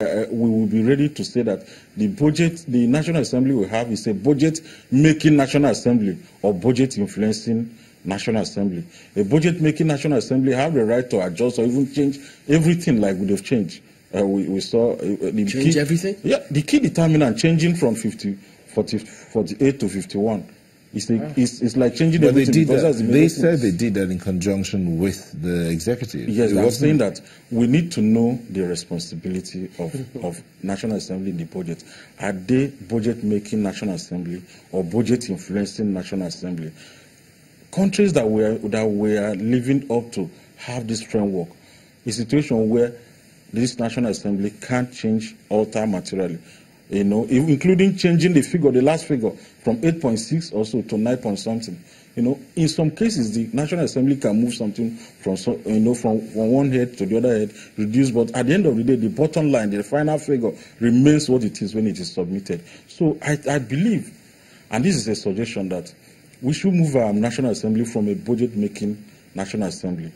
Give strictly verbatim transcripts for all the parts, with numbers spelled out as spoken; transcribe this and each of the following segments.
Uh, we will be ready to say that the budget the National Assembly will have is a budget-making National Assembly or budget-influencing National Assembly. A budget-making National Assembly have the right to adjust or even change everything like we have changed. Uh, we, we saw uh, the change key, everything. Yeah, the key determinant changing from fifty, forty, forty-eight to fifty-one. It's, a, ah. it's, it's like changing but everything. They, did that. The they said they did that in conjunction with the executive. Yes, I'm saying that we need to know the responsibility of, of National Assembly in the budget. Are they budget-making National Assembly or budget-influencing National Assembly? Countries that we are, that we are living up to have this framework. A situation where this National Assembly can't change, alter materially. You know, including changing the figure, the last figure, from eight point six also to nine point something. You know, in some cases, the National Assembly can move something from, you know, from, from one head to the other head, reduce, but at the end of the day, the bottom line, the final figure, remains what it is when it is submitted. So I, I believe, and this is a suggestion, that we should move our National Assembly from a budget-making National Assembly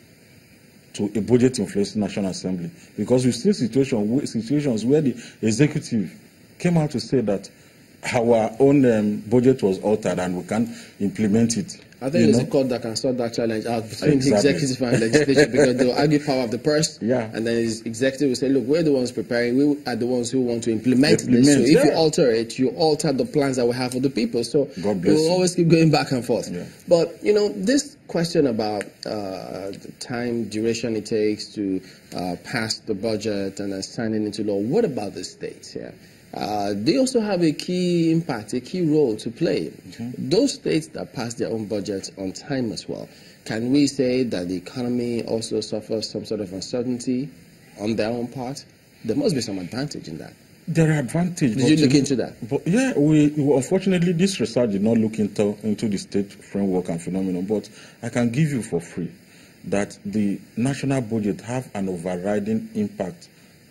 to a budget-influencing National Assembly, because we've seen situation, situations where the executive came out to say that our own um, budget was altered and we can't implement it. I think there's a court that can sort that challenge out between exactly. the executive and legislature, because they'll argue power of the purse, yeah. and then the executive will say, look, we're the ones preparing, we are the ones who want to implement, implement this. So yeah. if you alter it, you alter the plans that we have for the people. So God bless we'll you. always keep going back and forth. Yeah. But, you know, this question about uh, the time duration it takes to uh, pass the budget and then sign it into law, what about the states here? Yeah? Uh, they also have a key impact, a key role to play. Mm-hmm. Those states that pass their own budgets on time as well, can we say that the economy also suffers some sort of uncertainty on their own part? There must be some advantage in that. There are advantages. Did you look into that? But yeah, we, unfortunately, this research did not look into, into the state framework and phenomenon, but I can give you for free that the national budget have an overriding impact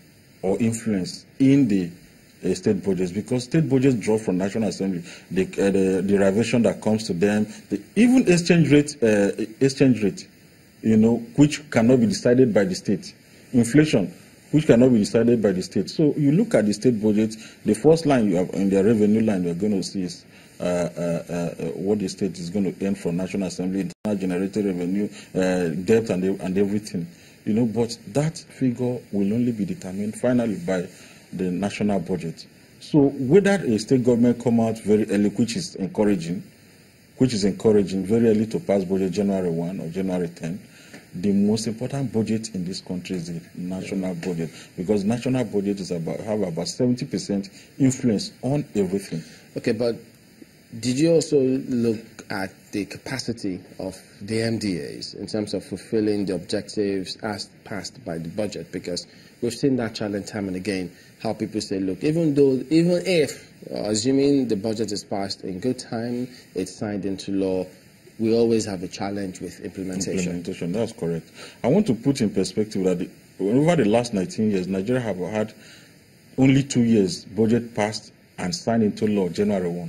or influence in the Uh, state budgets, because state budgets draw from National Assembly, the, uh, the derivation that comes to them, the, even exchange rate, uh, exchange rate, you know, which cannot be decided by the state, inflation, which cannot be decided by the state. So you look at the state budget, the first line you have in their revenue line you're going to see is uh, uh, uh, what the state is going to earn from National Assembly, internal generated revenue, uh, debt, and and everything, you know. But that figure will only be determined finally by the national budget. So whether a state government come out very early, which is encouraging, which is encouraging very early to pass budget January first or January tenth, the most important budget in this country is the national budget, because national budget is about have about seventy percent influence on everything. Okay, but did you also look at the capacity of the M D As in terms of fulfilling the objectives as passed by the budget? Because we've seen that challenge time and again, how people say, look, even though, even if, uh, assuming the budget is passed in good time, it's signed into law, we always have a challenge with implementation. Implementation, that's correct. I want to put in perspective that the, over the last nineteen years, Nigeria have had only two years budget passed and signed into law January first.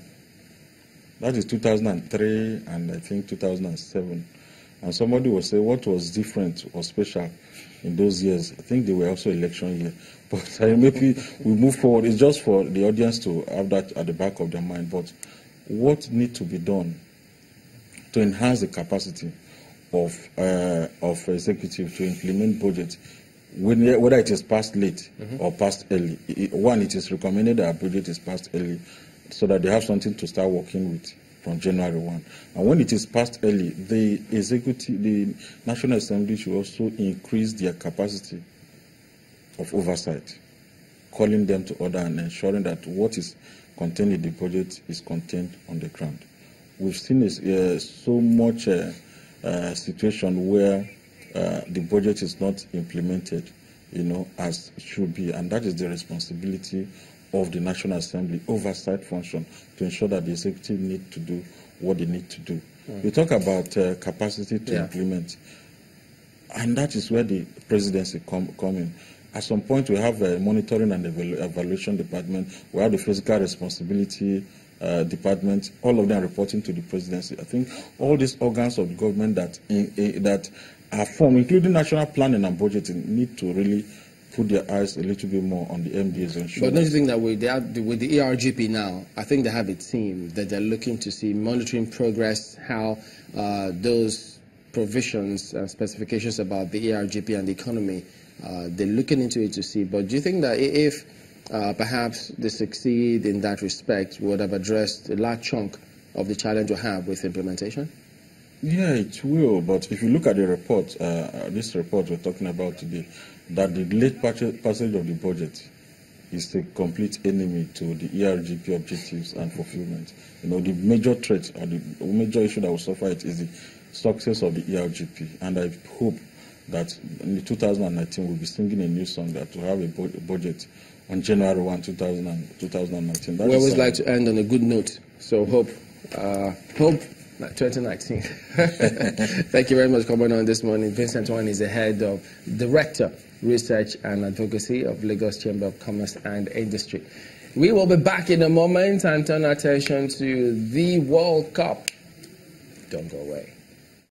That is two thousand three and I think two thousand seven. And somebody will say, what was different or special in those years? I think they were also election year. But uh, maybe we move forward. It's just for the audience to have that at the back of their mind. But what needs to be done to enhance the capacity of uh, of executive to implement budget, when, whether it is passed late mm-hmm. or passed early? It, one, it is recommended that budget is passed early, so that they have something to start working with from January first. And when it is passed early, the executive, the National Assembly should also increase their capacity of oversight, calling them to order and ensuring that what is contained in the budget is contained on the ground. We've seen this, uh, so much uh, uh, situation where uh, the budget is not implemented, you know, as it should be, and that is the responsibility of the National Assembly oversight function to ensure that the executive need to do what they need to do. Mm. We talk about uh, capacity to yeah. implement, and that is where the presidency come, come in. At some point, we have a monitoring and evalu evaluation department. We have the fiscal responsibility uh, department. All of them reporting to the presidency. I think all these organs of the government that in, in, that are formed, including national planning and budgeting, need to really put their eyes a little bit more on the M D As. But don't you think that with the, with the E R G P now, I think they have a team that they're looking to see, monitoring progress, how uh, those provisions and specifications about the E R G P and the economy, uh, they're looking into it to see. But do you think that if uh, perhaps they succeed in that respect, would have addressed a large chunk of the challenge we have with implementation? Yeah, it will. But if you look at the report, uh, this report we're talking about today, that the late passage of the budget is a complete enemy to the E R G P objectives and fulfillment. You know, the major threat or the major issue that will suffer it is the success of the E R G P. And I hope that in two thousand nineteen we'll be singing a new song that will have a, bu a budget on January first, two thousand nineteen. That we always like to end on a good note. So hope, uh, hope. twenty nineteen. Thank you very much for coming on this morning. Vincent Wan is the head of Director, Research and Advocacy of Lagos Chamber of Commerce and Industry. We will be back in a moment and turn our attention to the World Cup. Don't go away.